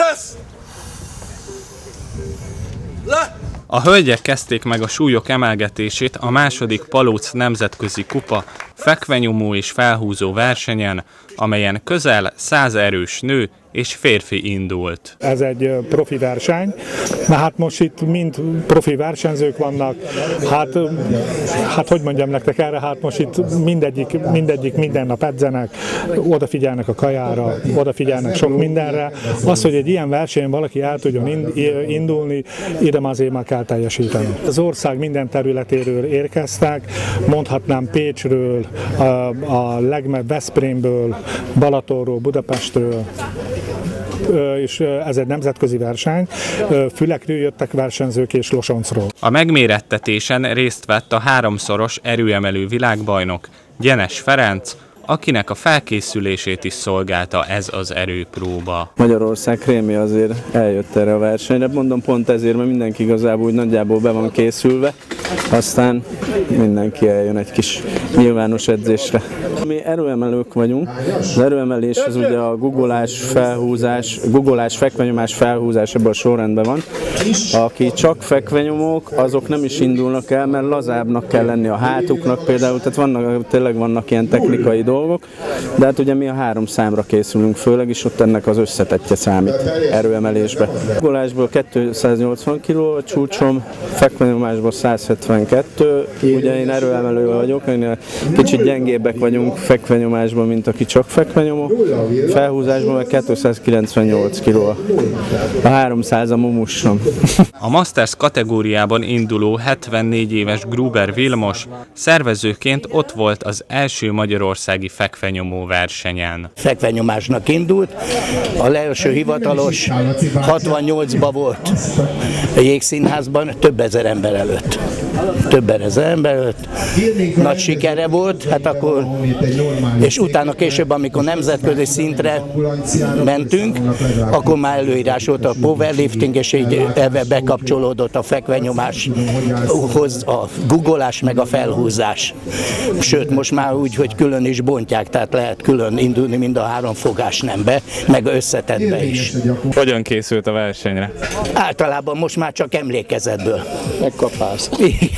Lesz! Le! A hölgyek kezdték meg a súlyok emelgetését a második Palóc nemzetközi kupa fekvenyomó és felhúzó versenyen, amelyen közel 100 erős nő és férfi indult. Ez egy profi verseny, hát most itt mind profi versenyzők vannak, hát hogy mondjam nektek erre, hát most itt mindegyik minden nap edzenek, odafigyelnek a kajára, odafigyelnek sok mindenre. Az, hogy egy ilyen versenyen valaki el tudjon indulni, ide azért már kell teljesíteni. Az ország minden területéről érkeztek, mondhatnám Pécsről, a legmebb Veszprémből, Balatonról, Budapestről, és ez egy nemzetközi verseny. Fülekről jöttek versenyzők és Losoncról. A megmérettetésen részt vett a 3-szoros erőemelő világbajnok, Gyenes Ferenc, akinek a felkészülését is szolgálta ez az erőpróba. Magyarország krémi azért eljött erre a versenyre, mondom pont ezért, mert mindenki igazából úgy nagyjából be van készülve, aztán mindenki eljön egy kis nyilvános edzésre. Mi erőemelők vagyunk, az erőemelés az ugye a guggolás, fekvenyomás, felhúzás, ebben a sorrendben van. Aki csak fekvenyomók, azok nem is indulnak el, mert lazábbnak kell lenni a hátuknak például, tehát tényleg vannak ilyen technikai dolgok, de hát ugye mi a 3 számra készülünk főleg, és ott ennek az összetettje számít erőemelésbe. Guggolásból 280 kg a csúcsom, fekvenyomásból 172, ugye én erőemelő vagyok, kicsit gyengébbek vagyunk fekvenyomásban, mint aki csak fekvenyomó, felhúzásban meg 298 kg, a 300 a mumusom. A Masters kategóriában induló 74 éves Gruber Vilmos szervezőként ott volt az első magyarországi fekvenyomó versenyen. Fekvenyomásnak indult, a első hivatalos 68-ban volt a Jégszínházban, több ezer ember előtt. Nagy sikere volt, hát akkor, és utána később, amikor nemzetközi szintre mentünk, akkor már előírás volt a powerlifting, és így ebbe bekapcsolódott a fekvenyomáshoz a guggolás meg a felhúzás. Sőt, most már úgy, hogy külön is bontják, tehát lehet külön indulni mind a 3 fogásnembe, meg összetettbe is. Hogyan készült a versenyre? Általában most már csak emlékezetből. Megkapálsz.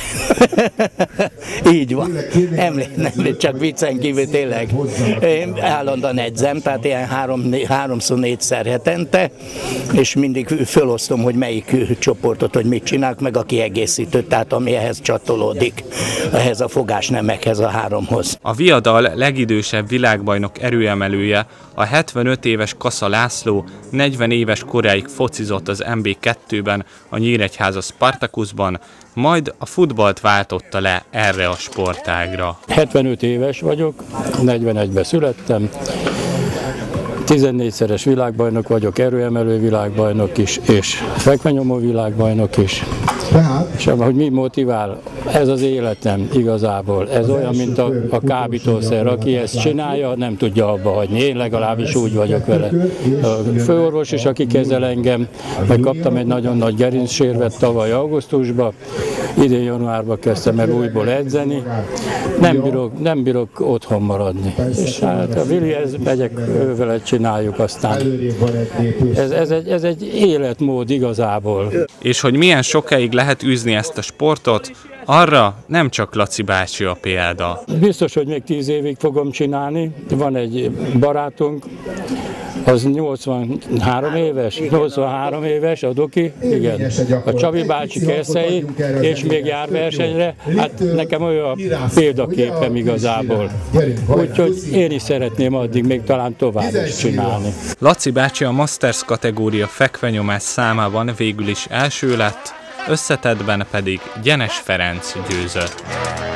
Így van. Nem, csak viccen kívül tényleg. Én állandóan edzem, tehát ilyen 3-4-szer hetente, és mindig fölosztom, hogy melyik csoportot, hogy mit csinálok, meg a kiegészítőt, tehát ami ehhez csatolódik, ehhez a fogásnemekhez, a 3-hoz. A viadal legidősebb világbajnok erőemelője, a 75 éves Kassa László 40 éves koráig focizott az MB2-ben, a Nyíregyháza Spartacusban, majd a futballt váltotta le erre a sportágra. 75 éves vagyok, 41-ben születtem, 14-szeres világbajnok vagyok, erőemelő világbajnok is, és fekvenyomó világbajnok is. És hogy mi motivál? Ez az életem igazából. Ez olyan, mint a kábítószer. Aki ezt csinálja, nem tudja abba hagyni. Én legalábbis úgy vagyok vele. A főorvos is, aki kezel engem, meg kaptam egy nagyon nagy gerincsérvet tavaly augusztusban. Idén januárban kezdtem el újból edzeni. Nem bírok otthon maradni. És hát a Vilihez megyek, vele csináljuk aztán. Ez egy életmód igazából. És hogy milyen sokáig lehet űzni ezt a sportot, arra nem csak Laci bácsi a példa. Biztos, hogy még 10 évig fogom csinálni. Van egy barátunk, az 83 éves, a Doki, igen. A Csabi bácsi Kerszei, és még jár versenyre, hát nekem olyan példaképem igazából. Úgyhogy én is szeretném addig még talán tovább is csinálni. Laci bácsi a Masters kategória fekvenyomás számában végül is első lett, összetettben pedig Gyenes Ferenc győzött.